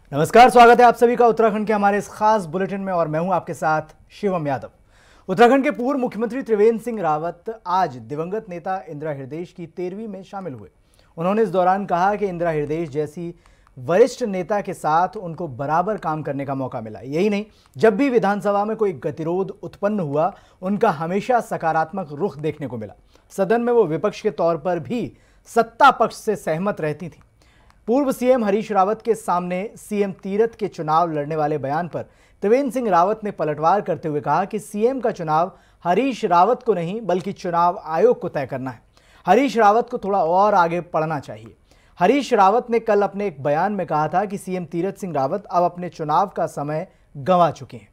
नमस्कार, स्वागत है आप सभी का उत्तराखंड के हमारे इस खास बुलेटिन में और मैं हूं आपके साथ शिवम यादव। उत्तराखंड के पूर्व मुख्यमंत्री त्रिवेंद्र सिंह रावत आज दिवंगत नेता इंदिरा हृदयेश की 13वीं में शामिल हुए। उन्होंने इस दौरान कहा कि इंदिरा हृदयेश जैसी वरिष्ठ नेता के साथ उनको बराबर काम करने का मौका मिला। यही नहीं, जब भी विधानसभा में कोई गतिरोध उत्पन्न हुआ, उनका हमेशा सकारात्मक रुख देखने को मिला। सदन में वो विपक्ष के तौर पर भी सत्ता पक्ष से सहमत रहती थी। पूर्व सीएम हरीश रावत के सामने सीएम तीरथ के चुनाव लड़ने वाले बयान पर त्रिवेंद्र सिंह रावत ने पलटवार करते हुए कहा कि सीएम का चुनाव हरीश रावत को नहीं बल्कि चुनाव आयोग को तय करना है। हरीश रावत को थोड़ा और आगे पढ़ना चाहिए। हरीश रावत ने कल अपने एक बयान में कहा था कि सीएम तीरथ सिंह रावत अब अपने चुनाव का समय गंवा चुके हैं।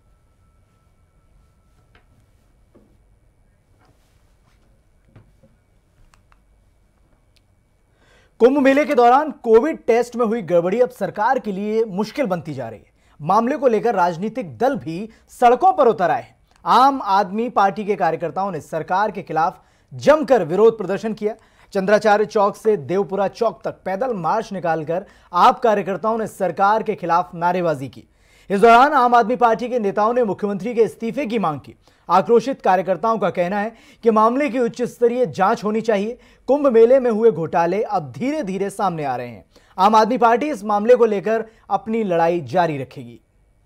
कुंभ मेले के दौरान कोविड टेस्ट में हुई गड़बड़ी अब सरकार के लिए मुश्किल बनती जा रही है। मामले को लेकर राजनीतिक दल भी सड़कों पर उतर आए हैं। आम आदमी पार्टी के कार्यकर्ताओं ने सरकार के खिलाफ जमकर विरोध प्रदर्शन किया। चंद्राचार्य चौक से देवपुरा चौक तक पैदल मार्च निकालकर आप कार्यकर्ताओं ने सरकार के खिलाफ नारेबाजी की। इस दौरान आम आदमी पार्टी के नेताओं ने मुख्यमंत्री के इस्तीफे की मांग की। आक्रोशित कार्यकर्ताओं का कहना है कि मामले की उच्च स्तरीय जांच होनी चाहिए। कुंभ मेले में हुए घोटाले अब धीरे धीरे सामने आ रहे हैं। आम आदमी पार्टी इस मामले को लेकर अपनी लड़ाई जारी रखेगी।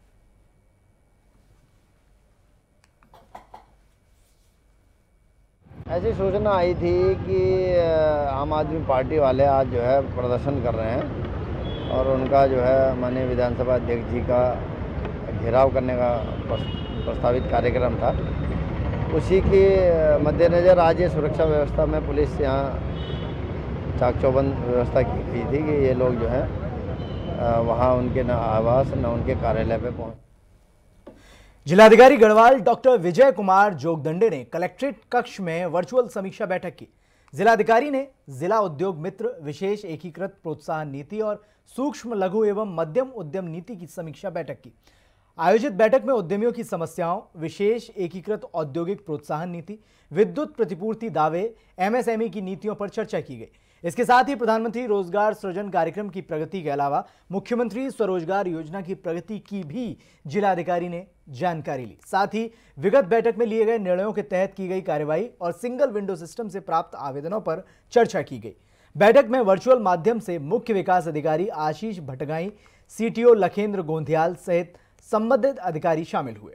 ऐसी सूचना आई थी कि आम आदमी पार्टी वाले आज जो है प्रदर्शन कर रहे हैं और उनका जो है माननीय विधानसभा अध्यक्ष जी का घेराव करने का प्रस्तावित कार्यक्रम था। उसी के मद्देनज़र आज ये सुरक्षा व्यवस्था में पुलिस यहाँ चाक चौबंद व्यवस्था की गई थी कि ये लोग जो है वहाँ उनके न आवास न उनके कार्यालय पे पहुँच। जिलाधिकारी गढ़वाल डॉक्टर विजय कुमार जोगदंडे ने कलेक्ट्रेट कक्ष में वर्चुअल समीक्षा बैठक की। जिलाधिकारी ने जिला उद्योग मित्र, विशेष एकीकृत प्रोत्साहन नीति और सूक्ष्म लघु एवं मध्यम उद्यम नीति की समीक्षा बैठक की। आयोजित बैठक में उद्यमियों की समस्याओं, विशेष एकीकृत औद्योगिक प्रोत्साहन नीति, विद्युत प्रतिपूर्ति दावे, एमएसएमई की नीतियों पर चर्चा की गई। इसके साथ ही प्रधानमंत्री रोजगार सृजन कार्यक्रम की प्रगति के अलावा मुख्यमंत्री स्वरोजगार योजना की प्रगति की भी जिलाधिकारी ने जानकारी ली। साथ ही विगत बैठक में लिए गए निर्णयों के तहत की गई कार्रवाई और सिंगल विंडो सिस्टम से प्राप्त आवेदनों पर चर्चा की गई। बैठक में वर्चुअल माध्यम से मुख्य विकास अधिकारी आशीष भटगाई, सीटीओ लखेंद्र गोंधियाल सहित संबंधित अधिकारी शामिल हुए।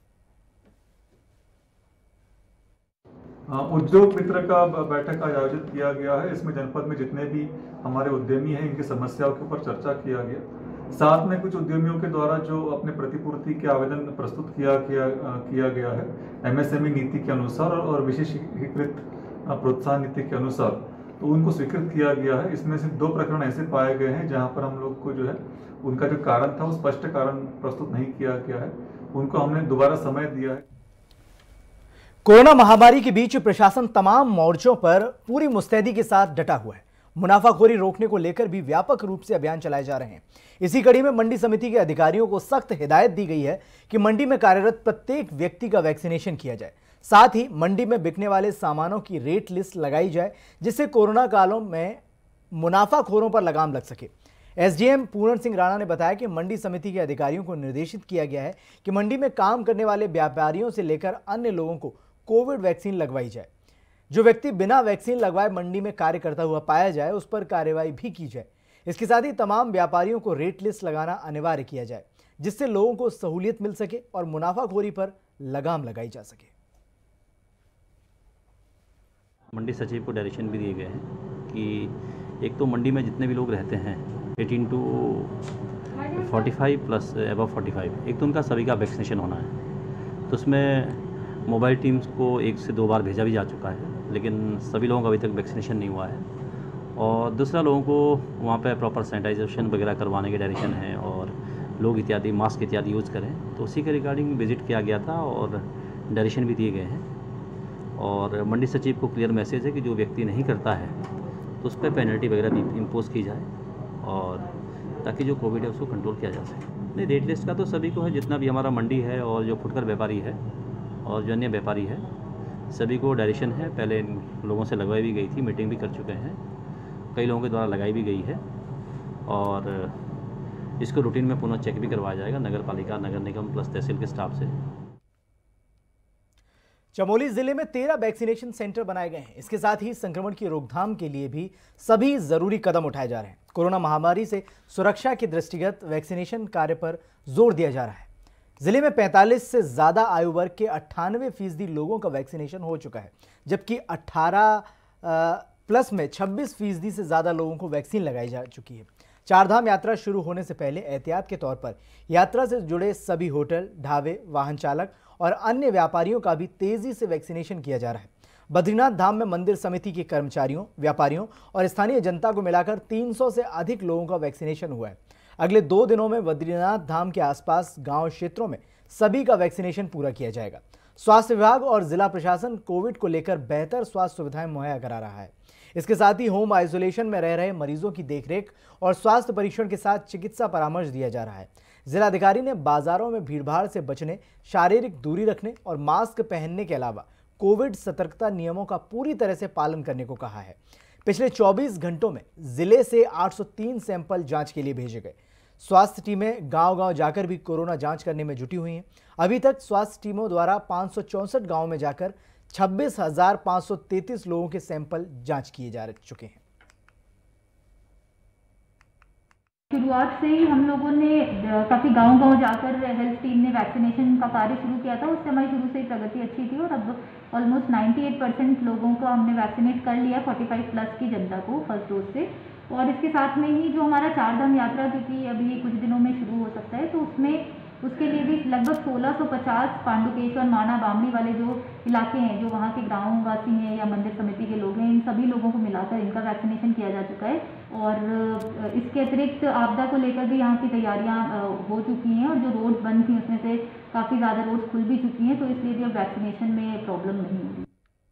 उद्योग मित्र का बैठक आज आयोजित किया गया है। इसमें जनपद में जितने भी हमारे उद्यमी हैं इनकी समस्याओं के ऊपर चर्चा किया गया। साथ में कुछ उद्यमियों के द्वारा जो अपने प्रतिपूर्ति के आवेदन प्रस्तुत किया गया है एमएसएमई नीति के अनुसार और विशेष एकीकृत प्रोत्साहन नीति के अनुसार, तो उनको स्वीकृत किया गया है। इसमें से 2 प्रकरण ऐसे पाए गए हैं जहां पर हम लोग को जो है उनका जो कारण था वो स्पष्ट कारण प्रस्तुत नहीं किया गया है, उनको हमने दोबारा समय दिया है। कोरोना महामारी के बीच प्रशासन तमाम मोर्चों पर पूरी मुस्तैदी के साथ डटा हुआ है। मुनाफाखोरी रोकने को लेकर भी व्यापक रूप से अभियान चलाए जा रहे हैं। इसी कड़ी में मंडी समिति के अधिकारियों को सख्त हिदायत दी गई है कि मंडी में कार्यरत प्रत्येक व्यक्ति का वैक्सीनेशन किया जाए। साथ ही मंडी में बिकने वाले सामानों की रेट लिस्ट लगाई जाए, जिससे कोरोना कालों में मुनाफाखोरों पर लगाम लग सके। एसडीएम पूर्ण सिंह राणा ने बताया कि मंडी समिति के अधिकारियों को निर्देशित किया गया है कि मंडी में काम करने वाले व्यापारियों से लेकर अन्य लोगों को कोविड वैक्सीन लगवाई जाए। जो व्यक्ति बिना वैक्सीन लगवाए मंडी में कार्य करता हुआ पाया जाए उस पर कार्रवाई भी की जाए। इसके साथ ही तमाम व्यापारियों को रेट लिस्ट लगाना अनिवार्य किया जाए, जिससे लोगों को सहूलियत मिल सके और मुनाफाखोरी पर लगाम लगाई जा सके। मंडी सचिव को डायरेक्शन भी दिए गए हैं कि एक तो मंडी में जितने भी लोग रहते हैं 18 to 45 प्लस एबव 45, एक तो उनका सभी का वैक्सीनेशन होना है। तो उसमें मोबाइल टीम्स को 1 से 2 बार भेजा भी जा चुका है, लेकिन सभी लोगों का अभी तक वैक्सीनेशन नहीं हुआ है। और दूसरा, लोगों को वहाँ पे प्रॉपर सैनिटाइजेशन वगैरह करवाने के डायरेक्शन है और लोग इत्यादि मास्क इत्यादि यूज़ करें। तो उसी के रिगार्डिंग विजिट किया गया था और डायरेक्शन भी दिए गए हैं। और मंडी सचिव को क्लियर मैसेज है कि जो व्यक्ति नहीं करता है तो उस पर पेनल्टी वगैरह इम्पोज की जाए और ताकि जो कोविड है उसको कंट्रोल किया जा सके। नहीं, रेट लिस्ट का तो सभी को है, जितना भी हमारा मंडी है और जो फुटकर व्यापारी है और जो अन्य व्यापारी है सभी को डायरेक्शन है। पहले इन लोगों से लगवाई भी गई थी, मीटिंग भी कर चुके हैं, कई लोगों के द्वारा लगाई भी गई है। और इसको रूटीन में पुनः चेक भी करवाया जाएगा नगर पालिका, नगर निगम प्लस तहसील के स्टाफ से। चमोली जिले में 13 वैक्सीनेशन सेंटर बनाए गए हैं। इसके साथ ही संक्रमण की रोकथाम के लिए भी सभी जरूरी कदम उठाए जा रहे हैं। कोरोना महामारी से सुरक्षा के दृष्टिगत वैक्सीनेशन कार्य पर जोर दिया जा रहा है। जिले में 45 से ज्यादा आयु वर्ग के 98% लोगों का वैक्सीनेशन हो चुका है, जबकि 18 प्लस में 26% से ज्यादा लोगों को वैक्सीन लगाई जा चुकी है। चारधाम यात्रा शुरू होने से पहले एहतियात के तौर पर यात्रा से जुड़े सभी होटल, ढाबे, वाहन चालक और अन्य व्यापारियों का भी तेजी से वैक्सीनेशन किया जा रहा है। बद्रीनाथ धाम में मंदिर समिति के कर्मचारियों, व्यापारियों और स्थानीय जनता को मिलाकर 300 से अधिक लोगों का वैक्सीनेशन हुआ है। अगले 2 दिनों में बद्रीनाथ धाम के आसपास गांव क्षेत्रों में सभी का वैक्सीनेशन पूरा किया जाएगा। स्वास्थ्य विभाग और जिला प्रशासन कोविड को लेकर बेहतर स्वास्थ्य सुविधाएं मुहैया करा रहा है। इसके साथ ही होम आइसोलेशन में रह रहे मरीजों की देखरेख और स्वास्थ्य परीक्षण के साथ चिकित्सा परामर्श दिया जा रहा है। जिलाधिकारी ने बाजारों में भीड़भाड़ से बचने, शारीरिक दूरी रखने और मास्क पहनने के अलावा कोविड सतर्कता नियमों का पूरी तरह से पालन करने को कहा है। पिछले 24 घंटों में जिले से 803 सैंपल जांच के लिए भेजे गए। स्वास्थ्य टीमें गांव-गांव जाकर भी कोरोना जांच करने में जुटी हुई हैं। अभी तक स्वास्थ्य टीमों द्वारा 564 गांवों में जाकर 26,533 लोगों के सैंपल जांच किए जा चुके हैं। शुरुआत से ही हम लोगों ने काफ़ी गांव-गांव जाकर हेल्थ टीम ने वैक्सीनेशन का कार्य शुरू किया था। उससे हमारी शुरू से ही प्रगति अच्छी थी और अब ऑलमोस्ट 98% लोगों को हमने वैक्सीनेट कर लिया 45 प्लस की जनता को फर्स्ट डोज से। और इसके साथ में ही जो हमारा चारधाम यात्रा, क्योंकि अभी कुछ दिनों में शुरू हो सकता है, तो उसके लिए भी लगभग 1650 पांडुकेश्वर, माना, बामणी वाले जो इलाके हैं, जो वहाँ के ग्रामवासी हैं या मंदिर समिति के लोग हैं, इन सभी लोगों को मिलाकर इनका वैक्सीनेशन किया जा चुका है। और इसके अतिरिक्त आपदा को लेकर भी यहाँ की तैयारियाँ हो चुकी हैं और जो रोड्स बंद थी उसमें से काफ़ी ज़्यादा रोड्स खुल भी चुकी हैं, तो इसलिए भी अब वैक्सीनेशन में प्रॉब्लम नहीं होगी।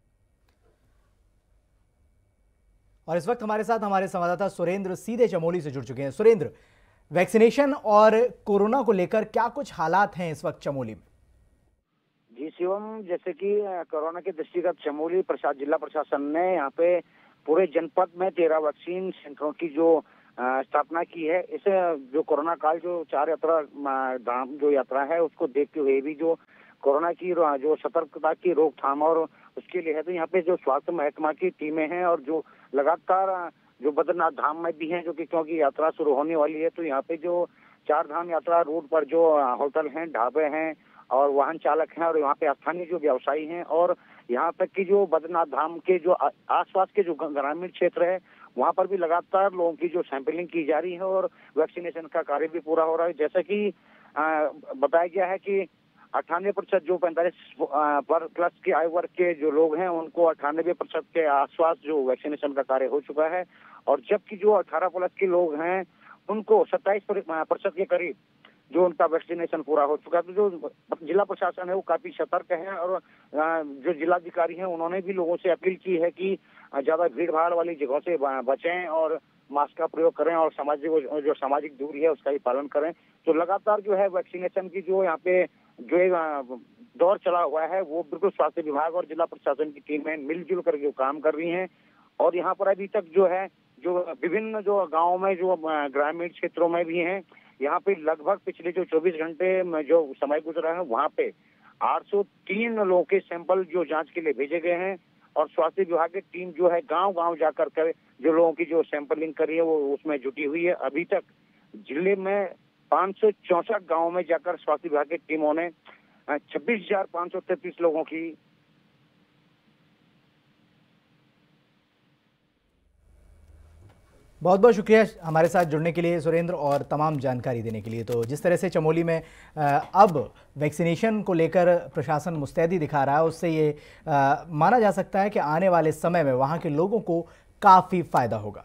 और इस वक्त हमारे साथ हमारे संवाददाता सुरेंद्र सीधे चमोली से जुड़ चुके हैं। सुरेंद्र, वैक्सीनेशन और कोरोना को लेकर क्या कुछ हालात हैं इस वक्त चमोली में? जी शिवम, जैसे कि कोरोना के दृष्टिगत चमोली जिला प्रशासन ने यहाँ पे पूरे जनपद में 13 वैक्सीन सेंटरों की जो स्थापना की है। इसे जो कोरोना काल जो 4 यात्रा धाम जो यात्रा है उसको देखते हुए भी जो कोरोना की जो सतर्कता की रोकथाम और उसके लिए है, तो यहाँ पे जो स्वास्थ्य महकमा की टीमें हैं और जो लगातार जो बद्रीनाथ धाम में भी हैं, जो कि क्योंकि यात्रा शुरू होने वाली है, तो यहाँ पे जो चारधाम यात्रा रूट पर जो होटल हैं, ढाबे हैं और वाहन चालक हैं और यहाँ पे स्थानीय जो व्यवसायी हैं और यहाँ तक कि जो बद्रीनाथ धाम के जो आसपास के जो ग्रामीण क्षेत्र है वहाँ पर भी लगातार लोगों की जो सैंपलिंग की जा रही है और वैक्सीनेशन का कार्य भी पूरा हो रहा है। जैसा कि बताया गया है कि 98% जो 45 प्लस की आयु वर्ग के जो लोग हैं उनको 98% के आसपास जो वैक्सीनेशन का कार्य हो चुका है और जबकि जो 18 प्लस के लोग हैं उनको 27% के करीब जो उनका वैक्सीनेशन पूरा हो चुका है। तो जो जिला प्रशासन है वो काफी सतर्क है और जो जिलाधिकारी हैं उन्होंने भी लोगों से अपील की है कि ज्यादा भीड़ भाड़ वाली जगहों से बचें और मास्क का प्रयोग करें और जो सामाजिक दूरी है उसका भी पालन करें। तो लगातार जो है वैक्सीनेशन की जो यहाँ पे जो दौर चला हुआ है वो बिल्कुल स्वास्थ्य विभाग और जिला प्रशासन की टीमें मिलजुल कर जो काम कर रही हैं और यहाँ पर अभी तक जो है जो विभिन्न जो गाँव में जो ग्रामीण क्षेत्रों में भी हैं, यहाँ पे लगभग पिछले जो 24 घंटे में जो समय गुजरा है वहाँ पे 803 लोगों के सैंपल जो जांच के लिए भेजे गए हैं और स्वास्थ्य विभाग की टीम जो है गांव-गांव जाकर कर जो लोगों की जो सैंपलिंग करी है वो उसमें जुटी हुई है। अभी तक जिले में 564 गाँव में जाकर स्वास्थ्य विभाग की टीमों ने 26,533 लोगों की बहुत बहुत शुक्रिया हमारे साथ जुड़ने के लिए सुरेंद्र और तमाम जानकारी देने के लिए। तो जिस तरह से चमोली में अब वैक्सीनेशन को लेकर प्रशासन मुस्तैदी दिखा रहा है उससे ये माना जा सकता है कि आने वाले समय में वहां के लोगों को काफ़ी फायदा होगा।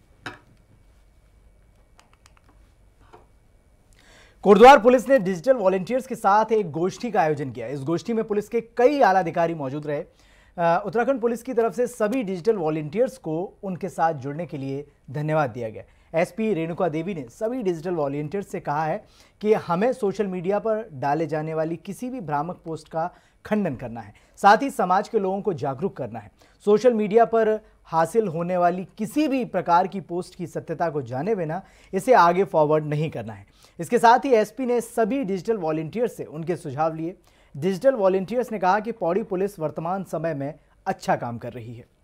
कोटद्वार पुलिस ने डिजिटल वॉलंटियर्स के साथ एक गोष्ठी का आयोजन किया। इस गोष्ठी में पुलिस के कई आला अधिकारी मौजूद रहे। उत्तराखंड पुलिस की तरफ से सभी डिजिटल वॉलंटियर्स को उनके साथ जुड़ने के लिए धन्यवाद दिया गया। एसपी रेणुका देवी ने सभी डिजिटल वॉलंटियर्स से कहा है कि हमें सोशल मीडिया पर डाले जाने वाली किसी भी भ्रामक पोस्ट का खंडन करना है। साथ ही समाज के लोगों को जागरूक करना है। सोशल मीडिया पर हासिल होने वाली किसी भी प्रकार की पोस्ट की सत्यता को जाने बिना इसे आगे फॉरवर्ड नहीं करना है। इसके साथ ही एसपी ने सभी डिजिटल वॉलंटियर्स से उनके सुझाव लिए। डिजिटल वॉलंटियर्स ने कहा कि पौड़ी पुलिस वर्तमान समय में अच्छा काम कर रही है।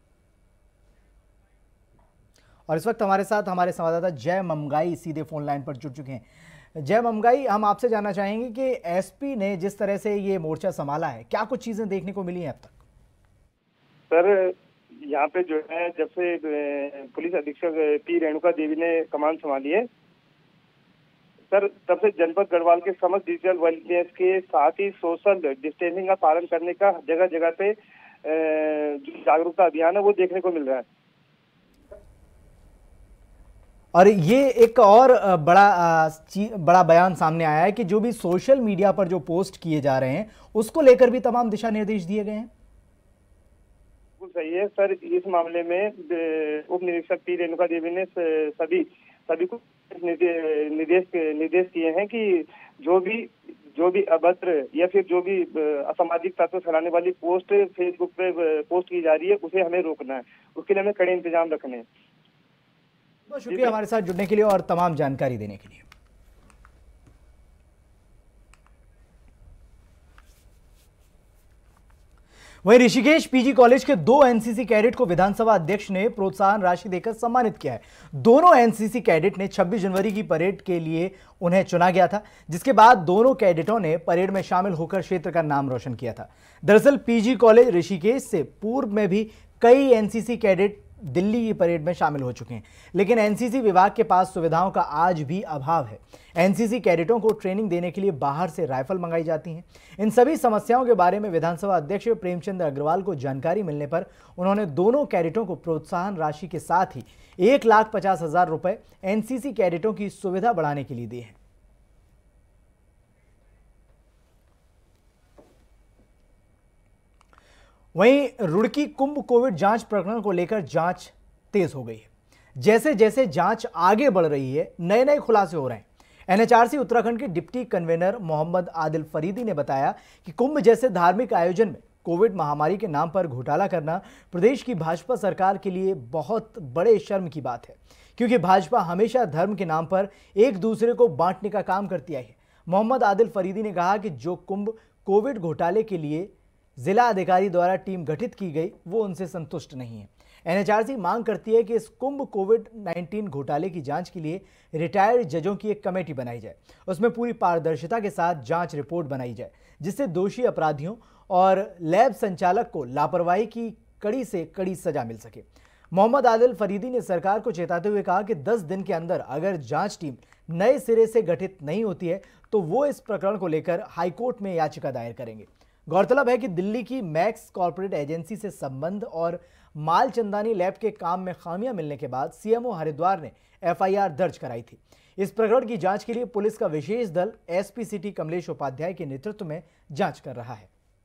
और इस वक्त हमारे साथ हमारे संवाददाता जय ममगाई सीधे फोन लाइन पर जुड़ चुके हैं। जय ममगाई, हम आपसे जानना चाहेंगे कि एसपी ने जिस तरह से ये मोर्चा संभाला है, क्या कुछ चीजें देखने को मिली हैं अब तक? सर, यहाँ पे जो है जब से पुलिस अधीक्षक पी रेणुका देवी ने कमान संभाली है सर, तब से जनपद गढ़वाल के समस्त डिजिटल वॉलंटियर्स के साथ ही सोशल डिस्टेंसिंग का पालन करने का जगह जगह पे जो जागरूकता अभियान है वो देखने को मिल रहा है। और ये एक और बड़ा बयान सामने आया है कि जो भी सोशल मीडिया पर जो पोस्ट किए जा रहे हैं उसको लेकर भी तमाम दिशा निर्देश दिए गए हैं। बिल्कुल सही है सर, इस मामले में उप निरीक्षक पी रेणुका देवी ने सभी को निर्देश किए हैं कि जो भी अभद्र या फिर जो भी असामाजिक तत्व फैलाने वाली पोस्ट फेसबुक पे पोस्ट की जा रही है उसे हमें रोकना है, उसके लिए हमें कड़े इंतजाम रखने हैं। बहुत शुक्रिया हमारे साथ जुड़ने के लिए और तमाम जानकारी देने के लिए। वहीं ऋषिकेश पीजी कॉलेज के 2 एनसीसी कैडेट को विधानसभा अध्यक्ष ने प्रोत्साहन राशि देकर सम्मानित किया है। दोनों एनसीसी कैडेट ने 26 जनवरी की परेड के लिए उन्हें चुना गया था, जिसके बाद दोनों कैडेटों ने परेड में शामिल होकर क्षेत्र का नाम रोशन किया था। दरअसल पीजी कॉलेज ऋषिकेश से पूर्व में भी कई एनसीसी कैडेट दिल्ली की परेड में शामिल हो चुके हैं, लेकिन एनसीसी विभाग के पास सुविधाओं का आज भी अभाव है। एनसीसी कैडेटों को ट्रेनिंग देने के लिए बाहर से राइफल मंगाई जाती हैं। इन सभी समस्याओं के बारे में विधानसभा अध्यक्ष प्रेमचंद अग्रवाल को जानकारी मिलने पर उन्होंने दोनों कैडेटों को प्रोत्साहन राशि के साथ ही 1,50,000 रुपए एनसीसी कैडेटों की सुविधा बढ़ाने के लिए दिए हैं। वहीं रुड़की कुंभ कोविड जांच प्रकरण को लेकर जांच तेज हो गई है। जैसे जैसे जांच आगे बढ़ रही है, नए नए खुलासे हो रहे हैं। एनएचआरसी उत्तराखंड के डिप्टी कन्वेनर मोहम्मद आदिल फरीदी ने बताया कि कुंभ जैसे धार्मिक आयोजन में कोविड महामारी के नाम पर घोटाला करना प्रदेश की भाजपा सरकार के लिए बहुत बड़े शर्म की बात है, क्योंकि भाजपा हमेशा धर्म के नाम पर एक दूसरे को बांटने का काम करती आई है। मोहम्मद आदिल फरीदी ने कहा कि जो कुंभ कोविड घोटाले के लिए जिला अधिकारी द्वारा टीम गठित की गई वो उनसे संतुष्ट नहीं है। एनएचआरसी मांग करती है कि इस कुंभ कोविड-19 घोटाले की जांच के लिए रिटायर्ड जजों की एक कमेटी बनाई जाए। उसमें पूरी पारदर्शिता के साथ जांच रिपोर्ट बनाई जाए, जिससे दोषी अपराधियों और लैब संचालक को लापरवाही की कड़ी से कड़ी सजा मिल सके। मोहम्मद आदिल फरीदी ने सरकार को चेताते हुए कहा कि 10 दिन के अंदर अगर जांच टीम नए सिरे से गठित नहीं होती है तो वो इस प्रकरण को लेकर हाईकोर्ट में याचिका दायर करेंगे। गौरतलब है कि दिल्ली की मैक्स कॉर्पोरेट एजेंसी से संबंध और मालचंदानी लैब के काम में खामियां मिलने के बाद सीएमओ हरिद्वार ने एफआईआर दर्ज कराई थी। इस प्रकरण की जांच के लिए पुलिस का विशेष दल एसपी सिटी कमलेश उपाध्याय के नेतृत्व में जांच कर रहा है।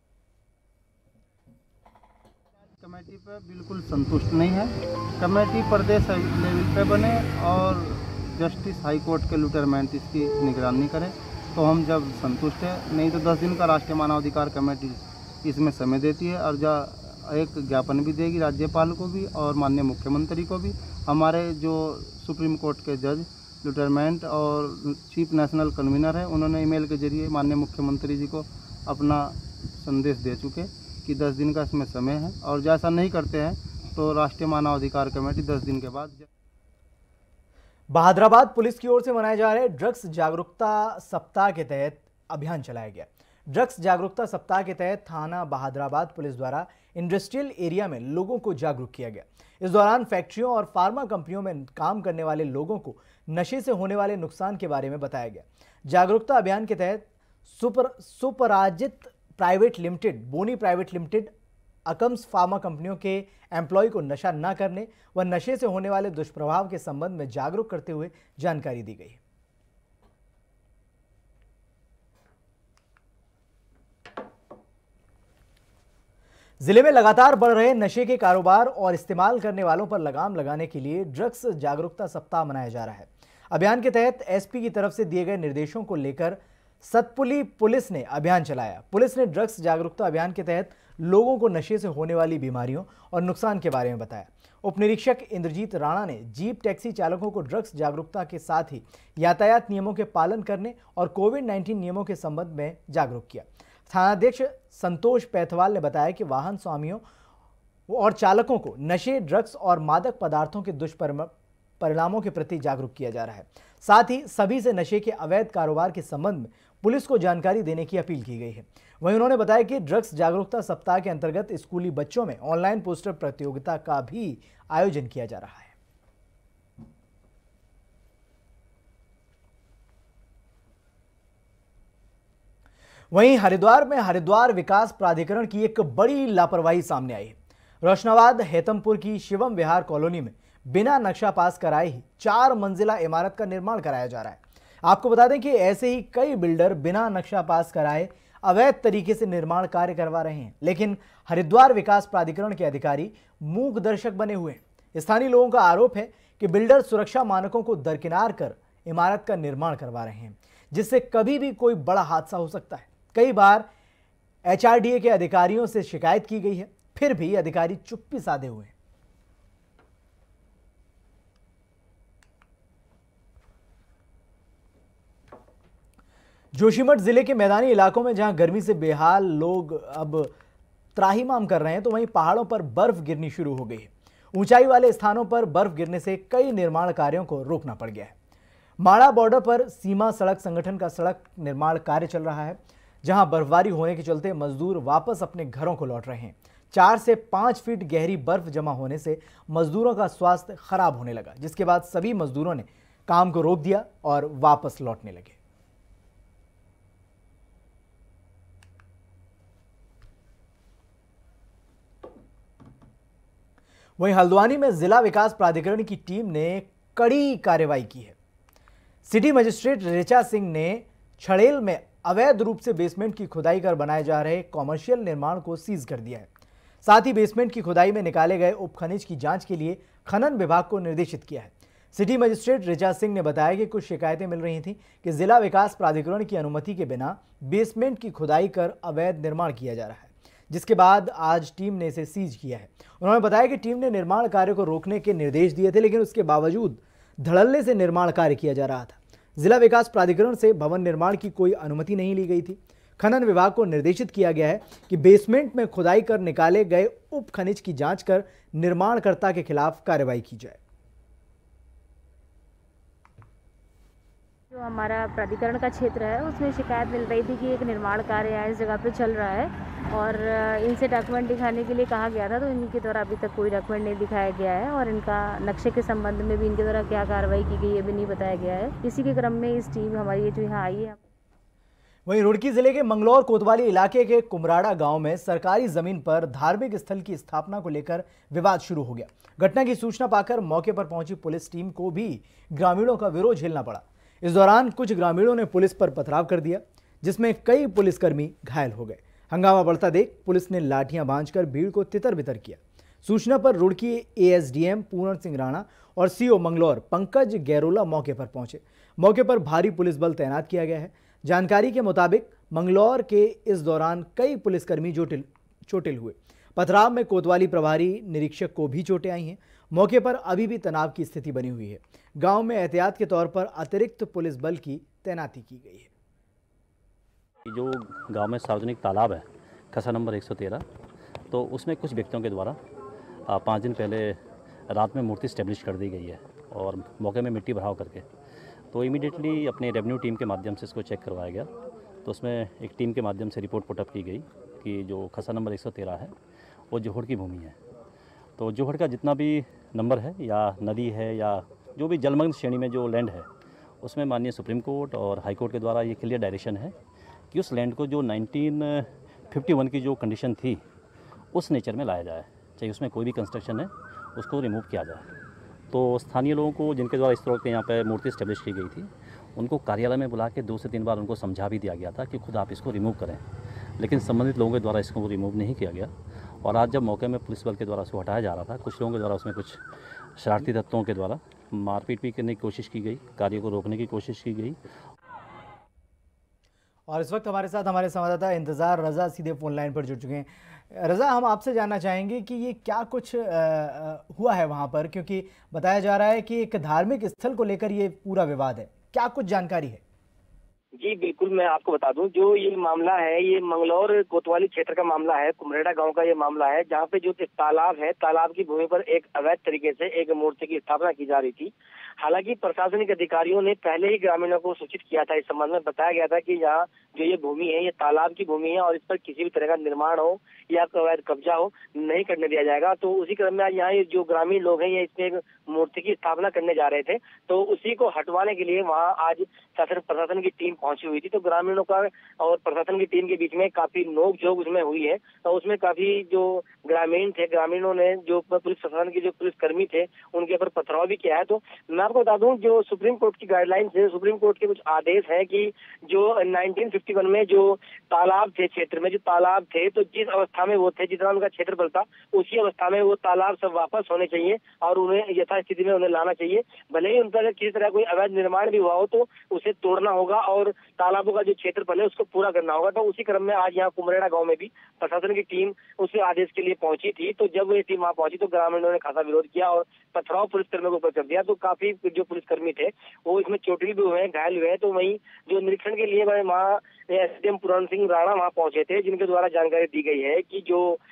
कमेटी पर बिल्कुल संतुष्ट नहीं है। कमेटी प्रदेश लेवल पे बने और जस्टिस हाईकोर्ट के लुटेरमेंट इसकी निगरानी करें तो हम जब संतुष्ट है, नहीं तो 10 दिन का राष्ट्रीय मानवाधिकार कमेटी इसमें समय देती है और एक ज्ञापन भी देगी राज्यपाल को भी और माननीय मुख्यमंत्री को भी। हमारे जो सुप्रीम कोर्ट के जज लुटेरमेंट और चीफ नेशनल कन्वीनर हैं, उन्होंने ईमेल के जरिए माननीय मुख्यमंत्री जी को अपना संदेश दे चुके कि 10 दिन का इसमें समय है और जैसा नहीं करते हैं तो राष्ट्रीय मानवाधिकार कमेटी 10 दिन के बाद। बहादुराबाद पुलिस की ओर से मनाए जा रहे ड्रग्स जागरूकता सप्ताह के तहत अभियान चलाया गया। ड्रग्स जागरूकता सप्ताह के तहत थाना बहादुराबाद पुलिस द्वारा इंडस्ट्रियल एरिया में लोगों को जागरूक किया गया। इस दौरान फैक्ट्रियों और फार्मा कंपनियों में काम करने वाले लोगों को नशे से होने वाले नुकसान के बारे में बताया गया। जागरूकता अभियान के तहत Suprajit private limited, Bony private limited, Akums pharma कंपनियों के एम्प्लॉय को नशा न करने व नशे से होने वाले दुष्प्रभाव के संबंध में जागरूक करते हुए जानकारी दी गई। जिले में लगातार बढ़ रहे नशे के कारोबार और इस्तेमाल करने वालों पर लगाम लगाने के लिए ड्रग्स जागरूकता सप्ताह मनाया जा रहा है। अभियान के तहत एसपी की तरफ से दिए गए निर्देशों को लेकर सतपुली पुलिस ने अभियान चलाया। पुलिस ने ड्रग्स जागरूकता अभियान के तहत लोगों को नशे से होने वाली बीमारियों और नुकसान के बारे में बताया। उप निरीक्षक इंद्रजीत राणा ने जीप टैक्सी चालकों को ड्रग्स जागरूकता के साथ ही यातायात नियमों के पालन करने और कोविड-19 नियमों के संबंध में जागरूक किया। थानाध्यक्ष संतोष पैथवाल ने बताया कि वाहन स्वामियों और चालकों को नशे, ड्रग्स और मादक पदार्थों के दुष्परिणामों के प्रति जागरूक किया जा रहा है। साथ ही सभी से नशे के अवैध कारोबार के संबंध में पुलिस को जानकारी देने की अपील की गई है। वहीं उन्होंने बताया कि ड्रग्स जागरूकता सप्ताह के अंतर्गत स्कूली बच्चों में ऑनलाइन पोस्टर प्रतियोगिता का भी आयोजन किया जा रहा है। वहीं हरिद्वार में हरिद्वार विकास प्राधिकरण की एक बड़ी लापरवाही सामने आई है। रोशनाबाद हेतमपुर की शिवम विहार कॉलोनी में बिना नक्शा पास कराए ही 4 मंजिला इमारत का निर्माण कराया जा रहा है। आपको बता दें कि ऐसे ही कई बिल्डर बिना नक्शा पास कराए अवैध तरीके से निर्माण कार्य करवा रहे हैं, लेकिन हरिद्वार विकास प्राधिकरण के अधिकारी मूक दर्शक बने हुए हैं। स्थानीय लोगों का आरोप है कि बिल्डर सुरक्षा मानकों को दरकिनार कर इमारत का निर्माण करवा रहे हैं, जिससे कभी भी कोई बड़ा हादसा हो सकता है। कई बार HRDA के अधिकारियों से शिकायत की गई है, फिर भी अधिकारी चुप्पी साधे हुए हैं। जोशीमठ जिले के मैदानी इलाकों में जहां गर्मी से बेहाल लोग अब त्राहिमाम कर रहे हैं, तो वहीं पहाड़ों पर बर्फ गिरनी शुरू हो गई है। ऊंचाई वाले स्थानों पर बर्फ गिरने से कई निर्माण कार्यों को रोकना पड़ गया है। माड़ा बॉर्डर पर सीमा सड़क संगठन का सड़क निर्माण कार्य चल रहा है, जहां बर्फबारी होने के चलते मजदूर वापस अपने घरों को लौट रहे हैं। 4 से 5 फीट गहरी बर्फ जमा होने से मजदूरों का स्वास्थ्य खराब होने लगा, जिसके बाद सभी मजदूरों ने काम को रोक दिया और वापस लौटने लगे। वहीं हल्द्वानी में जिला विकास प्राधिकरण की टीम ने कड़ी कार्रवाई की है। सिटी मजिस्ट्रेट ऋचा सिंह ने छड़ेल में अवैध रूप से बेसमेंट की खुदाई कर बनाए जा रहे कॉमर्शियल निर्माण को सीज कर दिया है। साथ ही बेसमेंट की खुदाई में निकाले गए उपखनिज की जांच के लिए खनन विभाग को निर्देशित किया है। सिटी मजिस्ट्रेट ऋचा सिंह ने बताया कि कुछ शिकायतें मिल रही थीं कि जिला विकास प्राधिकरण की अनुमति के बिना बेसमेंट की खुदाई कर अवैध निर्माण किया जा रहा है, जिसके बाद आज टीम ने इसे सीज किया है। उन्होंने बताया कि टीम ने निर्माण कार्य को रोकने के निर्देश दिए थे, लेकिन उसके बावजूद धड़ल्ले से निर्माण कार्य किया जा रहा था। जिला विकास प्राधिकरण से भवन निर्माण की कोई अनुमति नहीं ली गई थी। खनन विभाग को निर्देशित किया गया है कि बेसमेंट में खुदाई कर निकाले गए उप खनिज की जांच कर निर्माणकर्ता के खिलाफ कार्रवाई की जाए। जो हमारा प्राधिकरण का क्षेत्र है उसमें शिकायत मिल रही थी कि एक निर्माण कार्य यहाँ इस जगह पे चल रहा है और इनसे डॉक्यूमेंट दिखाने के लिए कहा गया था, तो इनके द्वारा अभी तक कोई डॉक्यूमेंट नहीं दिखाया गया है और इनका नक्शे के संबंध में भी इनके द्वारा क्या कार्रवाई की गई है भी नहीं बताया गया है। इसी के क्रम में इस टीम हमारी जो यहाँ आई है। वहीं रुड़की जिले के मंगलौर कोतवाली इलाके के कुमराड़ा गांव में सरकारी जमीन पर धार्मिक स्थल की स्थापना को लेकर विवाद शुरू हो गया। घटना की सूचना पाकर मौके पर पहुंची पुलिस टीम को भी ग्रामीणों का विरोध झेलना पड़ा। इस दौरान कुछ ग्रामीणों ने पुलिस पर पथराव कर दिया, जिसमें कई पुलिसकर्मी घायल हो गए। हंगामा बढ़ता देख पुलिस ने लाठियां बांधकर भीड़ को तितर-बितर किया। सूचना पर रुड़की ASDM पूर्ण सिंह राणा और CO मंगलौर पंकज गैरोला मौके पर पहुंचे। मौके पर भारी पुलिस बल तैनात किया गया है। जानकारी के मुताबिक मंगलौर के इस दौरान कई पुलिसकर्मी चोटिल हुए। पथराव में कोतवाली प्रभारी निरीक्षक को भी चोटें आई हैं। मौके पर अभी भी तनाव की स्थिति बनी हुई है। गांव में एहतियात के तौर पर अतिरिक्त पुलिस बल की तैनाती की गई है। जो गांव में सार्वजनिक तालाब है खसा नंबर 113, तो उसमें कुछ व्यक्तियों के द्वारा 5 दिन पहले रात में मूर्ति स्टैब्लिश कर दी गई है और मौके में मिट्टी भराव करके, तो इमीडिएटली अपने रेवेन्यू टीम के माध्यम से इसको चेक करवाया गया। तो उसमें एक टीम के माध्यम से रिपोर्ट पुटअप की गई कि जो खसा नंबर 113 है वो जोहड़ की भूमि है। तो जोहड़ का जितना भी नंबर है या नदी है या जो भी जलमग्न श्रेणी में जो लैंड है, उसमें माननीय सुप्रीम कोर्ट और हाई कोर्ट के द्वारा ये क्लियर डायरेक्शन है कि उस लैंड को जो 1951 की जो कंडीशन थी उस नेचर में लाया जाए, चाहे उसमें कोई भी कंस्ट्रक्शन है उसको रिमूव किया जाए। तो स्थानीय लोगों को जिनके द्वारा इस तरह के यहाँ पे मूर्ति स्टैब्लिश की गई थी, उनको कार्यालय में बुला के 2 से 3 बार उनको समझा भी दिया गया था कि खुद आप इसको रिमूव करें, लेकिन संबंधित लोगों के द्वारा इसको रिमूव नहीं किया गया। और आज जब मौके में पुलिस बल के द्वारा उसको हटाया जा रहा था, कुछ लोगों के द्वारा उसमें कुछ शरारती तत्वों के द्वारा मारपीट भी करने की कोशिश की गई, कार्य को रोकने की कोशिश की गई। और इस वक्त हमारे साथ हमारे संवाददाता इंतज़ार रज़ा सीधे फोन लाइन पर जुड़ चुके हैं। रज़ा, हम आपसे जानना चाहेंगे कि ये क्या कुछ हुआ है वहाँ पर, क्योंकि बताया जा रहा है कि एक धार्मिक स्थल को लेकर ये पूरा विवाद है। क्या कुछ जानकारी है? जी बिल्कुल, मैं आपको बता दूं, जो ये मामला है ये मंगलौर कोतवाली क्षेत्र का मामला है। कुमरेड़ा गांव का ये मामला है, जहां पे जो तालाब है, तालाब की भूमि पर एक अवैध तरीके से एक मूर्ति की स्थापना की जा रही थी। हालांकि प्रशासनिक अधिकारियों ने पहले ही ग्रामीणों को सूचित किया था। इस संबंध में बताया गया था कि यहाँ जो ये भूमि है ये तालाब की भूमि है और इस पर किसी भी तरह का निर्माण हो या अवैध कब्जा हो नहीं करने दिया जाएगा। तो उसी क्रम में आज यहाँ जो ग्रामीण लोग हैं ये इसमें एक मूर्ति की स्थापना करने जा रहे थे, तो उसी को हटवाने के लिए वहाँ आज शासन प्रशासन की टीम पहुंची हुई थी। तो ग्रामीणों का और प्रशासन की टीम के बीच में काफी नोकझोंक उसमें हुई है। तो उसमें काफी जो ग्रामीण थे, ग्रामीणों ने जो पुलिस प्रशासन के जो पुलिसकर्मी थे उनके ऊपर पथराव भी किया है। तो मैं आपको बता दूं, जो सुप्रीम कोर्ट की गाइडलाइंस है, सुप्रीम कोर्ट के कुछ आदेश है कि जो 1951 में जो तालाब थे क्षेत्र में, जो तालाब थे तो जिस अवस्था में वो थे, जितना उनका क्षेत्रफल था उसी अवस्था में वो तालाब सब वापस होने चाहिए और उन्हें यथास्थिति में उन्हें लाना चाहिए। भले ही उन पर किसी तरह कोई अवैध निर्माण भी हुआ हो तो उसे तोड़ना होगा और तालाबों का जो क्षेत्रफल है उसको पूरा करना होगा। तो उसी क्रम में आज यहाँ कुमरेड़ा गांव में भी प्रशासन की टीम उस आदेश के लिए पहुंची थी। तो जब ये टीम वहां पहुंची तो ग्रामीणों ने खासा विरोध किया और पथराव पुलिसकर्मियों के ऊपर कर दिया। तो काफी जो पुलिसकर्मी थे वो इसमें चोटिल भी हुए हैं, घायल हुए हैं। तो वहीं जो निरीक्षण के लिए वहाँ एसडीएम पूरण सिंह राणा वहाँ पहुंचे थे, जिनके द्वारा जानकारी दी गई है कि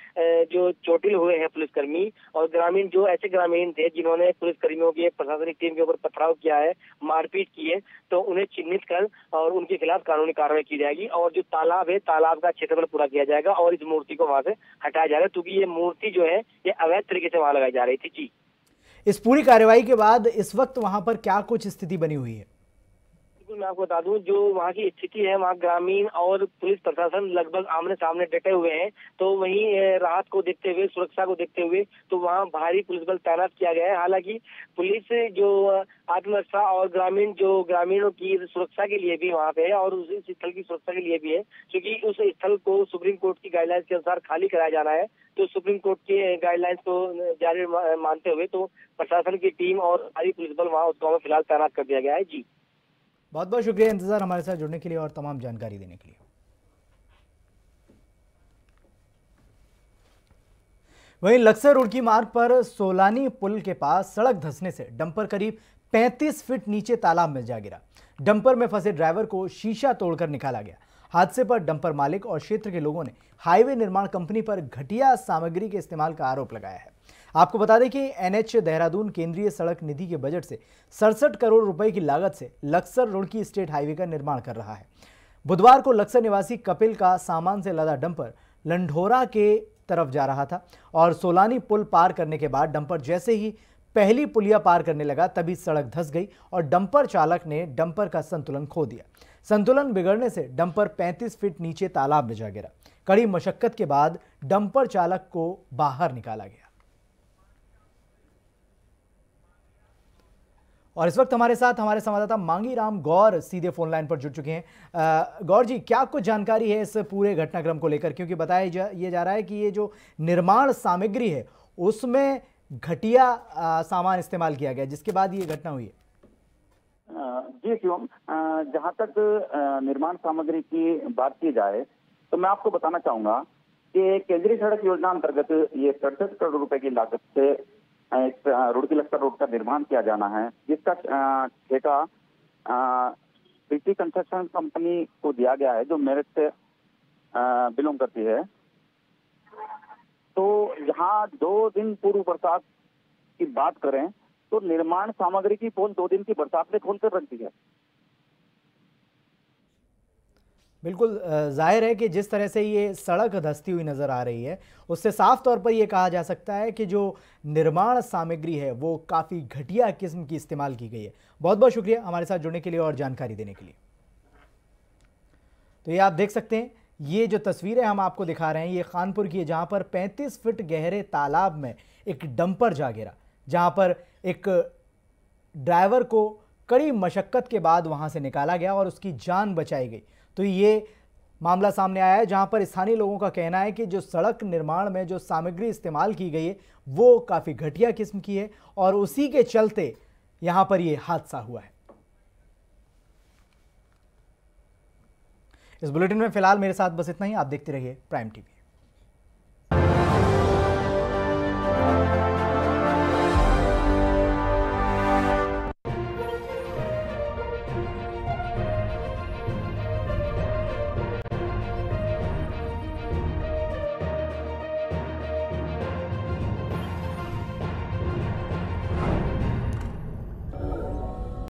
जो चोटिल हुए हैं पुलिसकर्मी और ग्रामीण, जो ऐसे ग्रामीण थे जिन्होंने पुलिसकर्मियों की प्रशासनिक टीम के ऊपर पथराव किया है, मारपीट की है, तो उन्हें चिन्हित कर और उनके खिलाफ कानूनी कार्रवाई की जाएगी और जो तालाब है तालाब का क्षेत्रफल पूरा किया जाएगा और इस मूर्ति को वहां से हटाया जाएगा, क्योंकि ये मूर्ति जो है ये अवैध तरीके से वहां लगाई जा रही थी। जी, इस पूरी कार्रवाई के बाद इस वक्त वहां पर क्या कुछ स्थिति बनी हुई है? मैं आपको बता दूं, जो वहाँ की स्थिति है, वहाँ ग्रामीण और पुलिस प्रशासन लगभग आमने सामने डटे हुए हैं। तो वहीं राहत को देखते हुए, सुरक्षा को देखते हुए तो वहाँ भारी पुलिस बल तैनात किया गया है। हालांकि पुलिस जो आत्मरक्षा और ग्रामीणों की सुरक्षा के लिए भी वहाँ पे है और उस स्थल की सुरक्षा के लिए भी है, क्योंकि उस स्थल को सुप्रीम कोर्ट की गाइडलाइंस के अनुसार खाली कराया जाना है। तो सुप्रीम कोर्ट के गाइडलाइंस को जारी मानते हुए तो प्रशासन की टीम और भारी पुलिस बल वहाँ उस गाँव में फिलहाल तैनात कर दिया गया है। जी, बहुत बहुत शुक्रिया इंतजार हमारे साथ जुड़ने के लिए और तमाम जानकारी देने के लिए। वहीं लक्सर रुड़की मार्ग पर सोलानी पुल के पास सड़क धंसने से डंपर करीब 35 फीट नीचे तालाब में जा गिरा। डंपर में फंसे ड्राइवर को शीशा तोड़कर निकाला गया। हादसे पर डंपर मालिक और क्षेत्र के लोगों ने हाईवे निर्माण कंपनी पर घटिया सामग्री के इस्तेमाल का आरोप लगाया है। आपको बता दें कि एनएच देहरादून केंद्रीय सड़क निधि के बजट से 67 करोड़ रुपए की लागत से लक्सर रुड़की स्टेट हाईवे का निर्माण कर रहा है। बुधवार को लक्सर निवासी कपिल का सामान से लदा डंपर लंढोरा के तरफ जा रहा था और सोलानी पुल पार करने के बाद डंपर जैसे ही पहली पुलिया पार करने लगा तभी सड़क धंस गई और डंपर चालक ने डंपर का संतुलन खो दिया। संतुलन बिगड़ने से डंपर 35 फीट नीचे तालाब में जा गिरा। कड़ी मशक्कत के बाद डंपर चालक को बाहर निकाला गया। और इस वक्त हमारे साथ हमारे संवाददाता मांगी राम गौर सीधे फोन लाइन पर जुड़ चुके हैं। गौर जी, क्या कुछ जानकारी है इस पूरे घटनाक्रम को लेकर, क्योंकि बताया ये जा रहा है कि ये जो निर्माण सामग्री है उसमें घटिया सामान इस्तेमाल किया गया, जिसके बाद ये घटना हुई है। जी शिवम, जहां तक निर्माण सामग्री की बात की जाए तो मैं आपको बताना चाहूंगा कि केंद्रीय सड़क योजना अंतर्गत ये 67 करोड़ रुपए की लागत से एक रुड़की लक्सर रोड का निर्माण किया जाना है, जिसका ठेका प्रीति कंस्ट्रक्शन कंपनी को दिया गया है, जो मेरठ से बिलोंग करती है। तो यहाँ 2 दिन पूर्व बरसात की बात करें तो निर्माण सामग्री की पोल 2 दिन की बरसात ने खोलकर रख दी है। बिल्कुल जाहिर है कि जिस तरह से ये सड़क धंसती हुई नजर आ रही है उससे साफ तौर पर यह कहा जा सकता है कि जो निर्माण सामग्री है वो काफ़ी घटिया किस्म की इस्तेमाल की गई है। बहुत बहुत शुक्रिया हमारे साथ जुड़ने के लिए और जानकारी देने के लिए। तो ये आप देख सकते हैं, ये जो तस्वीरें हम आपको दिखा रहे हैं ये खानपुर की है, जहाँ पर 35 फीट गहरे तालाब में एक डंपर जा गिरा, जहाँ पर एक ड्राइवर को कड़ी मशक्कत के बाद वहाँ से निकाला गया और उसकी जान बचाई गई। तो ये मामला सामने आया है जहां पर स्थानीय लोगों का कहना है कि जो सड़क निर्माण में जो सामग्री इस्तेमाल की गई है वो काफ़ी घटिया किस्म की है और उसी के चलते यहां पर ये हादसा हुआ है। इस बुलेटिन में फिलहाल मेरे साथ बस इतना ही। आप देखते रहिए प्राइम टीवी।